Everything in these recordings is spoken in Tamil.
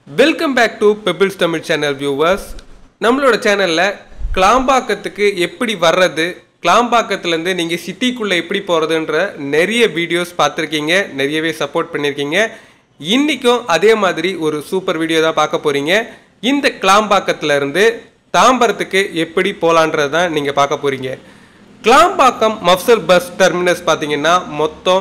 Welcome back to pebbles Tamil channel viewers. நம்மளோட சேனலில் கிளாம்பாக்கத்துக்கு எப்படி வர்றது, கிளாம்பாக்கத்துலேருந்து நீங்கள் சிட்டிக்குள்ளே எப்படி போகிறதுன்ற நிறைய வீடியோஸ் பார்த்துருக்கீங்க, நிறையவே சப்போர்ட் பண்ணியிருக்கீங்க. இன்றைக்கும் அதே மாதிரி ஒரு சூப்பர் வீடியோ தான் பார்க்க போகிறீங்க. இந்த கிளாம்பாக்கத்துலேருந்து தாம்பரத்துக்கு எப்படி போகலான்றது தான் நீங்கள் பார்க்க போகிறீங்க. கிளாம்பாக்கம் மஃப்சல் பஸ் டெர்மினஸ் பார்த்தீங்கன்னா மொத்தம்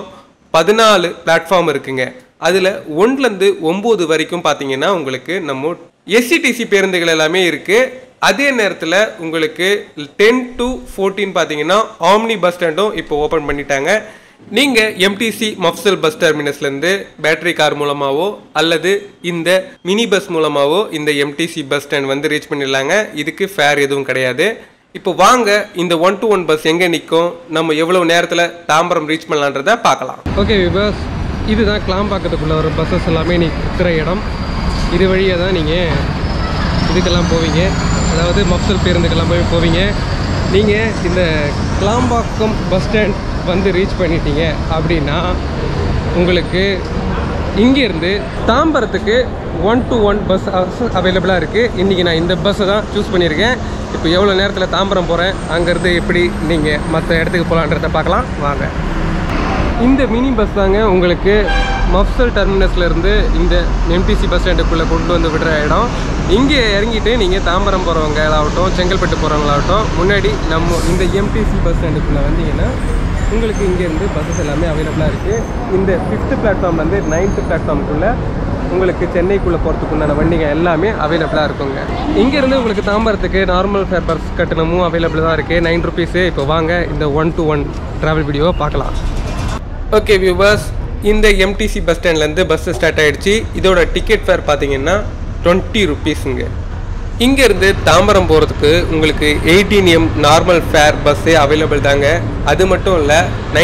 14 பிளாட்ஃபார்ம் இருக்குங்க. அதில் 1லேருந்து 9 வரைக்கும் பார்த்தீங்கன்னா உங்களுக்கு நம்ம எஸ்சிடிசி பேருந்துகள் எல்லாமே இருக்குது. அதே நேரத்தில் உங்களுக்கு 10 to 14 பார்த்தீங்கன்னா ஆம்னி பஸ் ஸ்டாண்டும் இப்போ ஓப்பன் பண்ணிட்டாங்க. நீங்கள் எம்டிசி மஃப்சல் பஸ் டெர்மினஸ்லேருந்து பேட்டரி கார் மூலமாகவோ அல்லது இந்த மினி பஸ் மூலமாகவோ இந்த எம்டிசி பஸ் ஸ்டாண்ட் வந்து ரீச் பண்ணிடலாங்க. இதுக்கு ஃபேர் எதுவும் கிடையாது. இப்போ வாங்க இந்த 1-to-1 பஸ் எங்கே நிற்கும், நம்ம எவ்வளோ நேரத்தில் தாம்பரம் ரீச் பண்ணலான்றதை பார்க்கலாம். ஓகே வியூவர்ஸ், இதுதான் கிளாம்பாக்கத்துக்குள்ளே வர பஸ்ஸஸ் எல்லாமே நிற்கிற இடம். இது வழியாக தான் நீங்கள் இதுக்கெல்லாம் போவீங்க, அதாவது மஃப்சல் பேருந்துக்கெல்லாம் போவீங்க. நீங்கள் இந்த கிளாம்பாக்கம் பஸ் ஸ்டாண்ட் வந்து ரீச் பண்ணிட்டீங்க அப்படின்னா உங்களுக்கு இங்கேருந்து தாம்பரத்துக்கு 1-to-1 பஸ் அவைலபிளாக இருக்குது. இன்றைக்கி நான் இந்த பஸ்ஸை தான் சூஸ் பண்ணியிருக்கேன். இப்போ எவ்வளோ நேரத்தில் தாம்பரம் போகிறேன், அங்கேருந்து எப்படி நீங்கள் மற்ற இடத்துக்கு போகலான்றதை பார்க்கலாம் வாங்க. இந்த மினி பஸ் தாங்க உங்களுக்கு மஃப்சல் டெர்மினஸ்லேருந்து இந்த எம்டிசி பஸ் ஸ்டாண்டுக்குள்ளே கொண்டு வந்து விடுற இடம். இங்கே இறங்கிட்டு நீங்கள் தாம்பரம் போகிறவங்களாகட்டும், செங்கல்பட்டு போகிறவங்களாகட்டும், முன்னாடி நம்ம இந்த எம்டிசி பஸ் ஸ்டாண்டுக்குள்ளே வந்தீங்கன்னா உங்களுக்கு இங்கேருந்து பஸ்ஸஸ் எல்லாமே அவைலபிளாக இருக்குது. இந்த 5th பிளாட்ஃபார்ம்லேருந்து 9th பிளாட்ஃபார்முக்குள்ளே உங்களுக்கு சென்னைக்குள்ளே போகிறதுக்குண்டான வண்டிங்க எல்லாமே அவைலபிளாக இருக்குங்க. இங்கேருந்து உங்களுக்கு தாம்பரத்துக்கு நார்மல் ஃபேர் பஸ் கட்டணமும் அவைலபிள் தான் இருக்குது, 9 rupees. இப்போ வாங்க இந்த 1-to-1 ட்ராவல் வீடியோவை பார்க்கலாம். ஓகே வியூவர்ஸ், இந்த எம்டிசி பஸ் ஸ்டாண்ட்லேருந்து பஸ்ஸு ஸ்டார்ட் ஆகிடுச்சு. இதோட டிக்கெட் ஃபேர் பார்த்தீங்கன்னா 20 rupeesங்க. இங்கேருந்து தாம்பரம் போகிறதுக்கு உங்களுக்கு 18M நார்மல் ஃபேர் பஸ்ஸே அவைலபிள் தாங்க. அது மட்டும் இல்லை,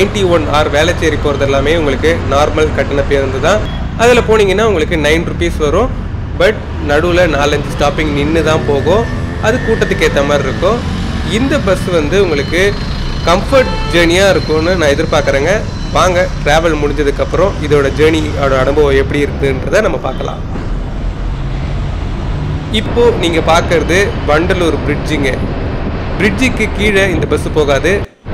91R வேளச்சேரி போகிறது எல்லாமே உங்களுக்கு நார்மல் கட்டண பேருந்து தான். அதில் போனீங்கன்னா உங்களுக்கு 9 rupees வரும். பட் நடுவில் 4-5 ஸ்டாப்பிங் நின்று தான் போகும். அது கூட்டத்துக்கு ஏற்ற மாதிரி இருக்கும். இந்த பஸ் வந்து உங்களுக்கு கம்ஃபர்ட் ஜேர்னியாக இருக்கும்னு நான் எதிர்பார்க்குறேங்க. வாங்க ட்ராவல் முடிஞ்சதுக்கப்புறம் இதோட ஜேர்னியோட அனுபவம் எப்படி இருக்குன்றதை நம்ம பார்க்கலாம். இப்போது நீங்கள் பார்க்குறது வண்டலூர் பிரிட்ஜுங்க. பிரிட்ஜுக்கு கீழே இந்த பஸ்ஸு போகாது.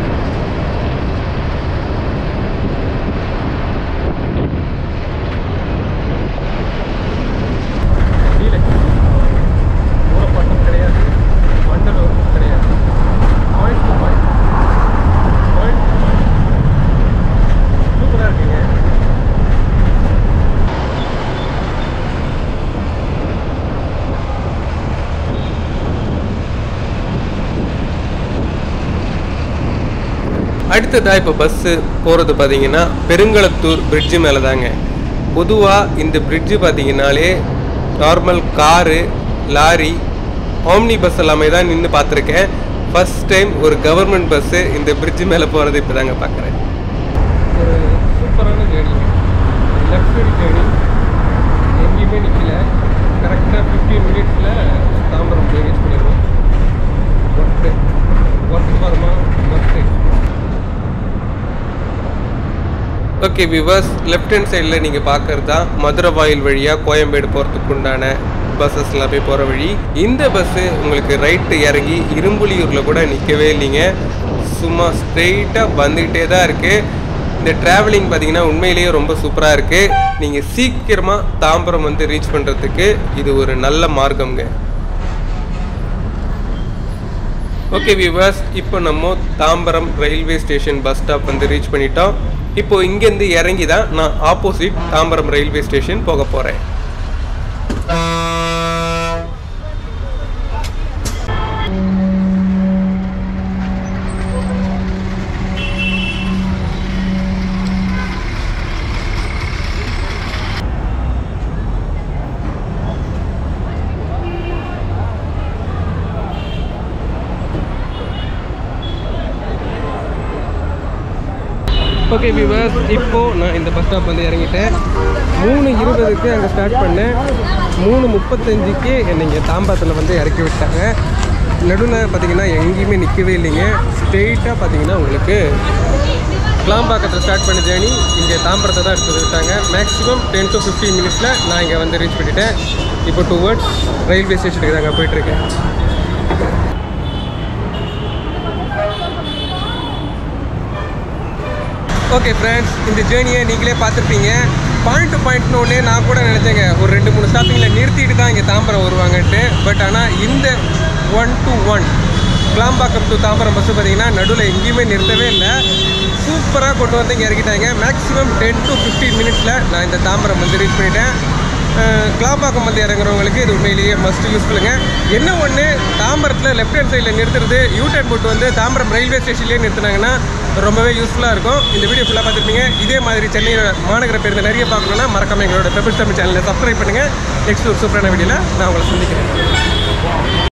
அடுத்ததாக இப்போ பஸ்ஸு போகிறது பார்த்தீங்கன்னா பெருங்களத்தூர் பிரிட்ஜு மேலே தாங்க. பொதுவாக இந்த பிரிட்ஜு பார்த்தீங்கன்னாலே normal car, lorry, omni bus எல்லாமே தான் நின்று பார்த்துருக்கேன். ஃபஸ்ட் டைம் ஒரு கவர்மெண்ட் பஸ்ஸு இந்த பிரிட்ஜு மேலே போகிறது இப்போ தாங்க பார்க்குறேன். ஒரு சூப்பரான ஜேர்னி, லக்ஸரி ஜேர்னி. எங்கேயுமே நிற்கல, கரெக்டாக 15 minutesல தாம்பரம் போய் ரீச் பண்ணிடுவோம். ஒர்க்கு வருமா bus. Okay viewers, left hand சைடில் நீங்கள் பார்க்குறது தான் மதுரை வாயில் வழியாக கோயம்பேடு போகிறதுக்கு உண்டான பஸ்ஸஸ் எல்லாமே போகிற வழி. இந்த பஸ்ஸு உங்களுக்கு ரைட்டு இறங்கி இரும்புலியூரில் கூட நிற்கவே இல்லைங்க, சும்மா ஸ்ட்ரெயிட்டாக வந்துக்கிட்டே தான் இருக்குது. இந்த ட்ராவலிங் பார்த்தீங்கன்னா உண்மையிலேயே ரொம்ப சூப்பராக இருக்குது. நீங்கள் சீக்கிரமாக தாம்பரம் வந்து ரீச் பண்ணுறதுக்கு இது ஒரு நல்ல மார்க்கம்ங்க. ஓகே வியூவர்ஸ், இப்போ நம்ம Tambaram railway station bus stop வந்து ரீச் பண்ணிட்டோம். இப்போ இங்கேருந்து இறங்கி தான் நான் ஆப்போசிட் தாம்பரம் ரயில்வே ஸ்டேஷன் போக போகிறேன். ஓகே வியூவர்ஸ், இப்போது நான் இந்த பஸ் ஸ்டாப் வந்து இறங்கிட்டேன். 3:20க்கு அங்கே ஸ்டார்ட் பண்ணேன். 3:35க்கு என்னை இங்கே தாம்பரத்தில் வந்து இறக்கி விட்டாங்க. நடுவில் பார்த்தீங்கன்னா எங்கேயுமே நிற்கவே இல்லைங்க. ஸ்ட்ரெயிட்டாக பார்த்தீங்கன்னா உங்களுக்கு கிளாம்பாக்கத்தில் ஸ்டார்ட் பண்ண ஜேர்னி இங்கே தாம்பரத்தை தான் எடுத்து விட்டாங்க. மேக்ஸிமம் 10 to 15 மினிட்ஸில் நான் இங்கே வந்து ரீச் பண்ணிட்டேன். இப்போ டுவர்ட்ஸ் ரயில்வே ஸ்டேஷனுக்கு தாங்க போயிட்டுருக்கேன். ஓகே ஃப்ரெண்ட்ஸ், இந்த ஜேர்னியை நீங்களே பார்த்துருப்பீங்க. பாயிண்ட் டு பாயிண்ட்னு ஒன்றே நான் கூட நினச்சேங்க ஒரு 2-3 ஸ்டாப்பிங்கில் நிறுத்திட்டு தான் இங்கே தாம்பரம் வருவாங்கன்ட்டு. பட் ஆனால் இந்த 1-to-1 Kilambakkam to Tambaram bus பார்த்தீங்கன்னா நடுவில் எங்கேயுமே நிறுத்தவே இல்லை. சூப்பராக கொண்டு வந்து இங்கே இறக்கிட்டாங்க. மேக்ஸிமம் 10 to 15 மினிட்ஸில் நான் இந்த தாம்பரம் வந்து ரீச் பண்ணிட்டேன். கிளாம்பாக்கம் வந்து இறங்குறவங்களுக்கு இது உண்மையிலேயே மஸ்ட் யூஸ்ஃபுல்லுங்க. என்ன ஒன்று, தாம்பரத்தில் லெஃப்ட் ஹேண்ட் சைடில் நிறுத்துறது, யூடர்ன் போட்டு வந்து தாம்பரம் ரயில்வே ஸ்டேஷன்லேயே நிறுத்தினாங்கன்னா ரொம்பவே யூஸ்ஃபுல்லாக இருக்கும். இந்த வீடியோ ஃபுல்லாக பார்த்துருப்பீங்க. இதே மாதிரி சென்னை மாநகர பேருந்து நிறைய பார்க்கணுன்னா மறக்காமல் எங்களோட பெபிள்ஸ் தமிழ் சேனலை சப்ஸ்கிரைப் பண்ணுங்கள். நெக்ஸ்ட் ஒரு சூப்பரான வீடியோவில் நான் உங்களை சந்திக்கிறேன்.